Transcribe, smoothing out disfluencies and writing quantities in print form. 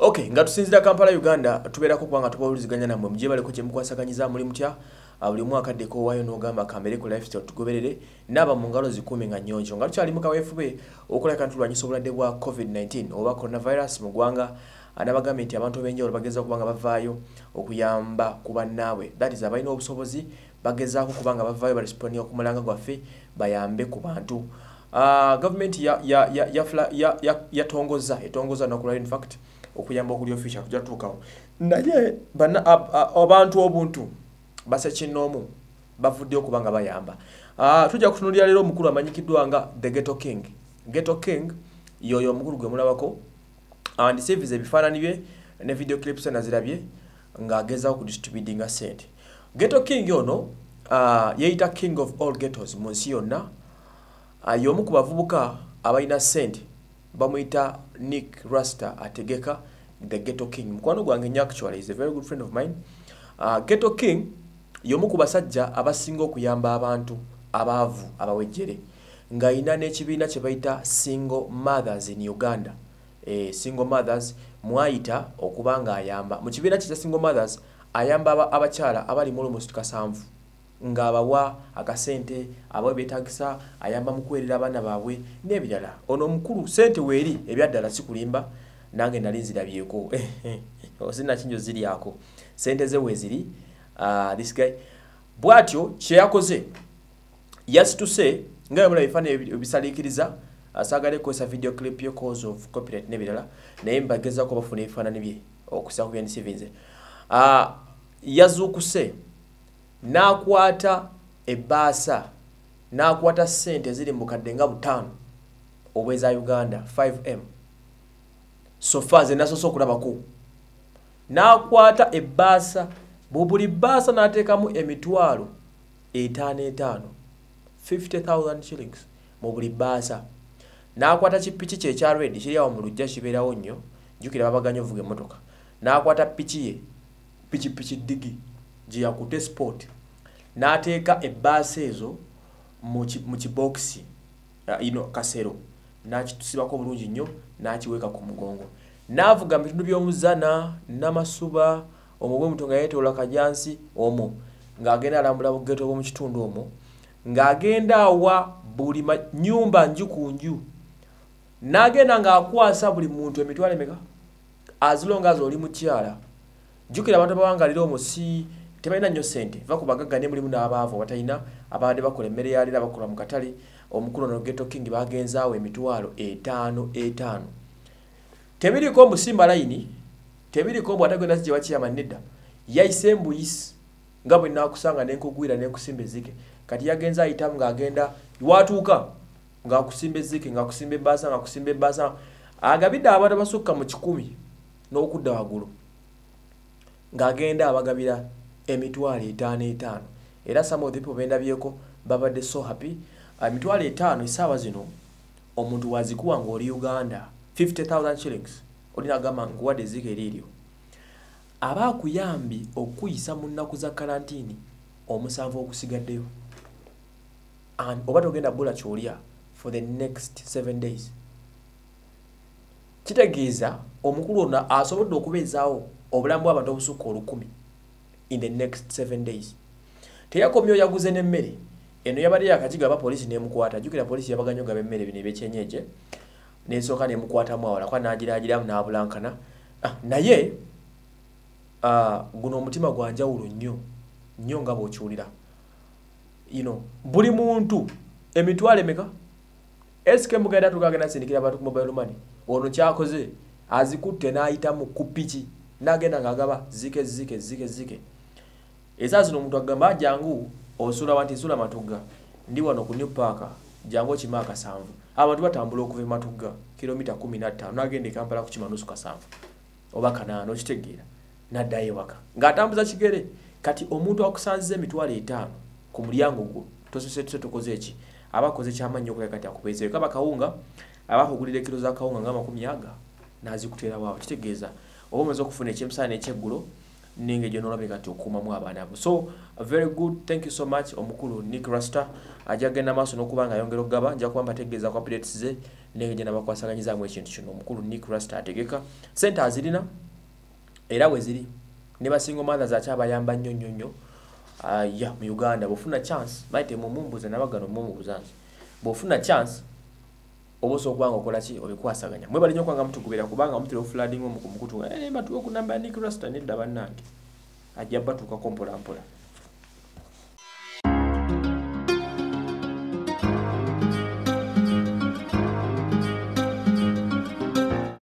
Okay, nga tusinzira Kampala Uganda tubeerako kubanga tubawuliziganya nammwe mujje baleko kye mukwasaganyiza muli mutya buli mwaka addeko waayo n'ogamba kamere ku lifestyle tugoberere n'aba mu ngalo zikuume nga nnyonjo nga tukyali mu kaweefube okulabika ntulwanyisa obulwadde bwa COVID-19 oba coronavirus mu ggwanga n'abagambye nti abantu b'enjawulo bagezaako kubanga bavaayo okuyamba ku bannaabwe that is abalina obusobozi bagezaako kubanga bavaayo barespondiga ku mulanga gwaffe bayambe ku bantu. Government etongoza nakulala in fact okuyamba okuli official tujja tuukawo naye abantu obuntu basekinoomu bavuddeyo kubanga bayamba. Tujja kutunuulira leero omukulu amanyikiddwa nga the Ghetto King. Ghetto King yoyo omukulu gwe mulabako and service ebifaananyi bye ne video clips nazirabye ng'agezaho kudistributinga sente. Ghetto King ono yeeyita king of all ghettos mu nsi yonna. Y'omu ku bavubuka abalina sente bamuyita Nick Rasta ategeka the Ghetto King. Mukwano gwange nnyo actually is a very good friend of mine. Ghetto King y'omu ku basajja abasinga okuyamba abantu abaavu abawejjere ng'ayina n'ekibiina kye bayita single mothers in Uganda. Single mothers mwayita okubanga ayamba mu kibiina kye kya single mothers ayamba abakyala abali mu almost 7 ng'abawa akasente abo beetagisa ayamba mu kuweerera abaana baabwe n'ebirala. Ono omukulu sente weeri ebyaddala sikulimba nange nali nzirabyeko osina kinjo ziryako sente ze weeziri. This guy bwatyo kye yakoze yasituse nga yamula ebifaananyi ebisaliikiriza asagale kwesa video clip yo cause of copyright n'ebirala naye mbagezaako bafuna ebifaananyi bye okusa ku byandisivinze. Yazuukuse n'akwata ebbaasa n'akwata ssente ziri mu kadde nga 5 obweza Uganda 5M sofa ze nasoose okulabako n'akwata ebbaasa buli bbaasa n'ateekamu emitwalo 5 50,000 shillings mu buli bbaasa. N'akwata kipiki kye ekya red kiri awo mu lujja kibeerawo nnyo jjukira babaganya ovuga emmotoka n'akwata piki ye piki digi gye yakute sport n'ateeka ebbaasa ezo mu kibokisi kasero n'akitusibako bulungi nnyo n'akiweeka ku mugongo n'avuga mu bitundu by'omuzana n'amasuba omwo bwe muto nga yeetoola kajansi omwo ng'agenda alambula bugeto bw'omu kitundu omwo ng'agenda awa buli nnyumba nju ku nju n'agenda ng'akwasa buli muntu emitwalo emeka azilonga azo oli mukyala. Jjukira abantu abawangalira omwo si tebalina nnyo ssente va ku bagagga ne mulimu n'abaavu abatalina abadde bakola emmere yalira bakola mu katale. Omukulu ono Ghetto King bagenzaawo emitwalo 5. Tebiriko omusimba layini tebiriko bw'atagenda zijja bakiyama nedda yayise embuyisi nga bwe naakusanga n'enkugwira n'enkusimba ezzike kati yagenza ayitamu ng'agenda watuuka ng'akusimba ezzike ng'akusimba ebbaasa ng'akusimba ebbaasa agabidde abantu abasukka mu 100 n'okudda waggulu ng'agenda abagabira emitwalo 5. Era some of the people bendabyeko babadde so happy. Emitwalo 5 essaawa zino omuntu wazikuwa ng'oli Uganda 50,000 shillings olina gamba nkuwadde ezzike eryo aba akuyambi okuyisa mu nnaku za karantini 7 okusigaddeyo oba togenda bula kyolya for the next 7 days. Kitegeeza omukulu ono asobodde okubeezaawo obulamu bw'abantu obusukka 10,000 in the next 7 days. Teyakomyo yaguze n'emmere eno yabadde yakagigaba poliisi n'emukwata. Jjukira poliisi yabaganya ogaba emmere bino ebyekyenyeje n'esooka n'emukwatamu awala kwa n'agiraagiramu n'abulankana naye guno omutima gwa njawulo nnyo nga bw'okiwulira buli muntu emitwalo emeka esike mugenda tugagenda sindikira abantu ku mobile money ono kyakoze azikutte n'ayitamu ku piki n'agenda ng'agaba zike eza zino omuntu agamba jangu osula wanti nsula Matugga ndi wano ku New Park jangu okima 7 abantu batambula okuva e Matugga kilomita 15 n'agenda e Kampala ku kimanusu 7 oba 8 okitegeera n'addayo ewaka ng'atambuza kigere. Kati omuntu akusanziza emitwalo 5 ku mulyango gwo tosose tukoze eki abakoze kyamannyo okuleka kati akubeezeyo kaba kawunga abakugulira kilo za kawunga nga 10 n'azikuteera waawo. Kitegeeza oba omaze okufuna ekyemisana n'ekyeggulo ninge jonolabe kati okumamu abaana abo. So very good, thank you so much omukulu Nick Rasta ajagenda maso nokubanga yongero gaba nja kuba mbategeeza ku updates ze ninge jena bakwasaganyiza mu ekintu kino omukulu Nick Rasta ategeka center azirina era we ziri ne basingo mothers achabayamba nnyo ya mu Uganda bofuna chance maite mu mumbuze nabagano mu buzanzi bofuna chance oboso kwanga okola ki obikwasaganya mwe bali nyo kwanga mutugubira kubanga mutire flooding mu kumukutunga matu okunamba Nick Rasta nedda bannange ajja batuka kompola mpola